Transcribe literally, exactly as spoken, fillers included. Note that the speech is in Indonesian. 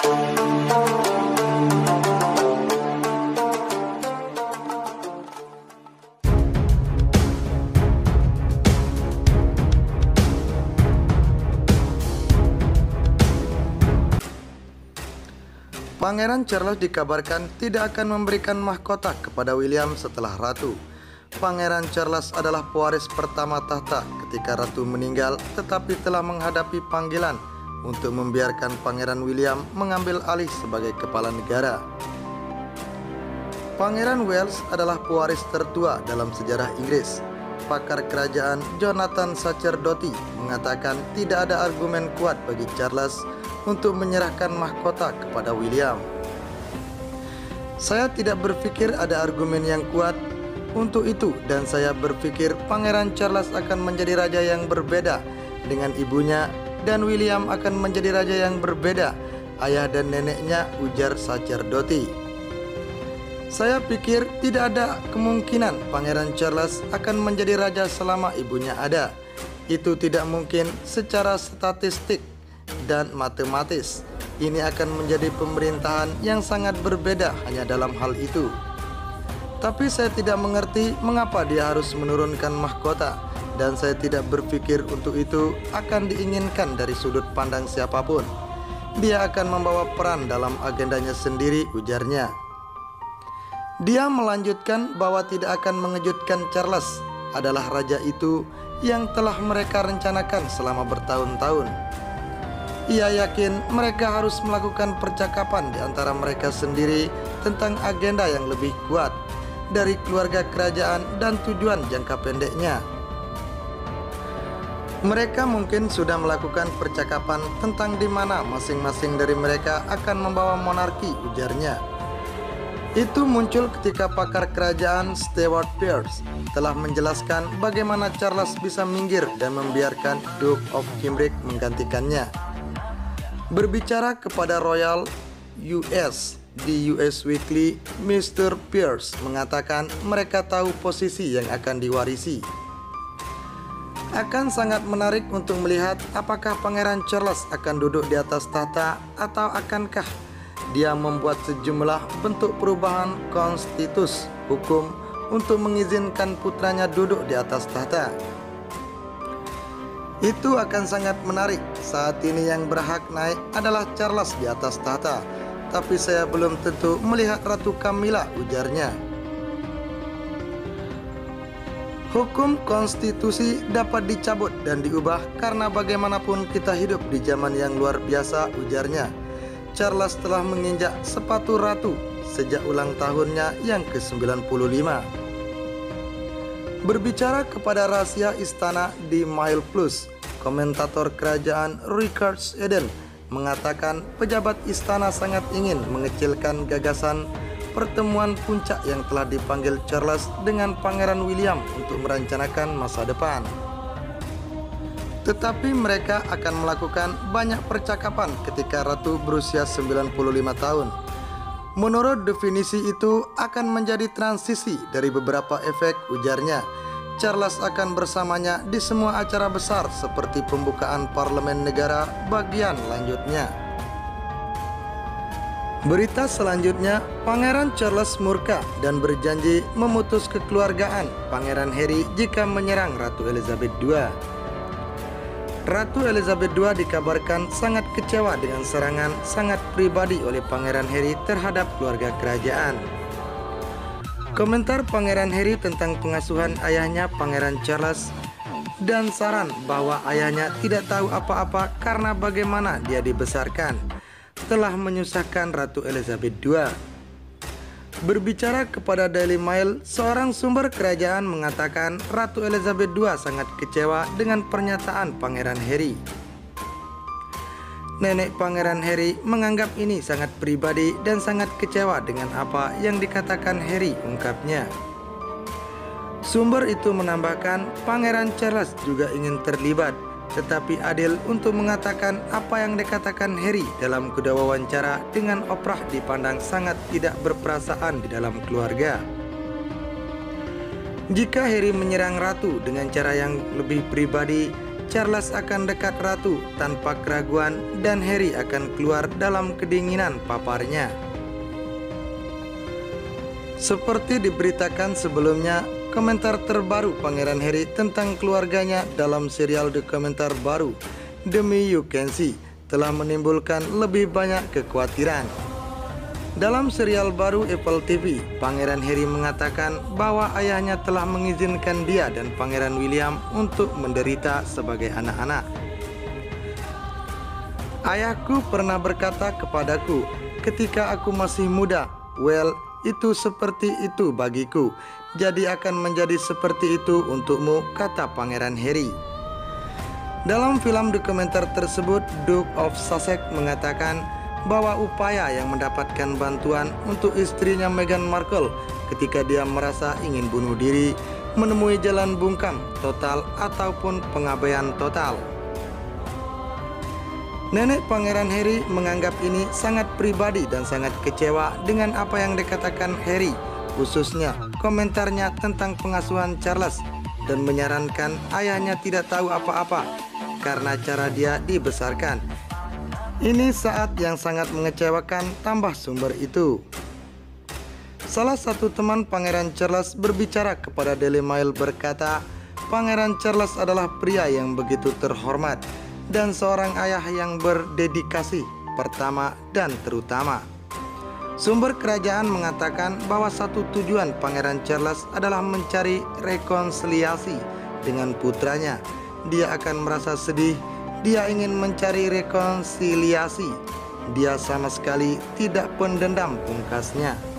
Pangeran Charles dikabarkan tidak akan memberikan mahkota kepada William setelah Ratu. Pangeran Charles adalah pewaris pertama tahta ketika Ratu meninggal, tetapi telah menghadapi panggilan untuk membiarkan Pangeran William mengambil alih sebagai kepala negara. Pangeran Wales adalah pewaris tertua dalam sejarah Inggris. Pakar kerajaan Jonathan Sacerdoti mengatakan tidak ada argumen kuat bagi Charles untuk menyerahkan mahkota kepada William. Saya tidak berpikir ada argumen yang kuat untuk itu, dan saya berpikir Pangeran Charles akan menjadi raja yang berbeda dengan ibunya, dan William akan menjadi raja yang berbeda ayah dan neneknya, ujar Sacerdoti. Saya pikir tidak ada kemungkinan Pangeran Charles akan menjadi raja selama ibunya ada. Itu tidak mungkin secara statistik dan matematis. Ini akan menjadi pemerintahan yang sangat berbeda hanya dalam hal itu. Tapi saya tidak mengerti mengapa dia harus menurunkan mahkota, dan saya tidak berpikir untuk itu akan diinginkan dari sudut pandang siapapun. Dia akan membawa peran dalam agendanya sendiri, ujarnya. Dia melanjutkan bahwa tidak akan mengejutkan Charles adalah raja itu yang telah mereka rencanakan selama bertahun-tahun. Ia yakin mereka harus melakukan percakapan di antara mereka sendiri tentang agenda yang lebih kuat dari keluarga kerajaan dan tujuan jangka pendeknya. Mereka mungkin sudah melakukan percakapan tentang di mana masing-masing dari mereka akan membawa monarki, ujarnya. Itu muncul ketika pakar kerajaan Stewart Pearce telah menjelaskan bagaimana Charles bisa minggir dan membiarkan Duke of Cambridge menggantikannya. Berbicara kepada Royal U S di U S Weekly, mister Pearce mengatakan mereka tahu posisi yang akan diwarisi. Akan sangat menarik untuk melihat apakah Pangeran Charles akan duduk di atas tahta atau akankah dia membuat sejumlah bentuk perubahan konstitusi hukum untuk mengizinkan putranya duduk di atas tahta. Itu akan sangat menarik. Saat ini yang berhak naik adalah Charles di atas tahta, tapi saya belum tentu melihat Ratu Camilla, ujarnya. Hukum konstitusi dapat dicabut dan diubah karena bagaimanapun kita hidup di zaman yang luar biasa, ujarnya. Charles telah menginjak sepatu ratu sejak ulang tahunnya yang ke sembilan puluh lima. Berbicara kepada rahasia istana di Mail Plus, komentator kerajaan Richard Eden mengatakan pejabat istana sangat ingin mengecilkan gagasan pertemuan puncak yang telah dipanggil Charles dengan Pangeran William untuk merencanakan masa depan. Tetapi mereka akan melakukan banyak percakapan ketika Ratu berusia sembilan puluh lima tahun. Menurut definisi itu akan menjadi transisi dari beberapa efek, ujarnya. Charles akan bersamanya di semua acara besar seperti pembukaan parlemen negara bagian lanjutnya. Berita selanjutnya, Pangeran Charles murka dan berjanji memutus kekeluargaan Pangeran Harry jika menyerang Ratu Elizabeth kedua. Ratu Elizabeth kedua dikabarkan sangat kecewa dengan serangan sangat pribadi oleh Pangeran Harry terhadap keluarga kerajaan. Komentar Pangeran Harry tentang pengasuhan ayahnya Pangeran Charles dan saran bahwa ayahnya tidak tahu apa-apa karena bagaimana dia dibesarkan telah menyusahkan Ratu Elizabeth kedua. Berbicara kepada Daily Mail, seorang sumber kerajaan mengatakan Ratu Elizabeth kedua sangat kecewa dengan pernyataan Pangeran Harry. Nenek Pangeran Harry menganggap ini sangat pribadi dan sangat kecewa dengan apa yang dikatakan Harry, ungkapnya. Sumber itu menambahkan Pangeran Charles juga ingin terlibat, tetapi adil untuk mengatakan apa yang dikatakan Harry dalam kuda wawancara dengan Oprah dipandang sangat tidak berperasaan di dalam keluarga. Jika Harry menyerang Ratu dengan cara yang lebih pribadi, Charles akan dekat ratu tanpa keraguan dan Harry akan keluar dalam kedinginan paparnya. Seperti diberitakan sebelumnya, komentar terbaru Pangeran Harry tentang keluarganya dalam serial dokumenter baru The Me You Can See telah menimbulkan lebih banyak kekhawatiran. Dalam serial baru Apple T V, Pangeran Harry mengatakan bahwa ayahnya telah mengizinkan dia dan Pangeran William untuk menderita sebagai anak-anak. Ayahku pernah berkata kepadaku ketika aku masih muda, "Well, itu seperti itu bagiku, jadi akan menjadi seperti itu untukmu," kata Pangeran Harry. Dalam film dokumenter tersebut, Duke of Sussex mengatakan bahwa upaya yang mendapatkan bantuan untuk istrinya Meghan Markle ketika dia merasa ingin bunuh diri menemui jalan bungkam total ataupun pengabaian total. Nenek Pangeran Harry menganggap ini sangat pribadi dan sangat kecewa dengan apa yang dikatakan Harry, khususnya komentarnya tentang pengasuhan Charles, dan menyarankan ayahnya tidak tahu apa-apa karena cara dia dibesarkan. Ini saat yang sangat mengecewakan, tambah sumber itu. Salah satu teman Pangeran Charles berbicara kepada Daily Mail berkata, Pangeran Charles adalah pria yang begitu terhormat dan seorang ayah yang berdedikasi pertama dan terutama. Sumber kerajaan mengatakan bahwa satu tujuan Pangeran Charles adalah mencari rekonsiliasi dengan putranya. Dia akan merasa sedih. Dia ingin mencari rekonsiliasi. Dia sama sekali tidak pendendam, pungkasnya.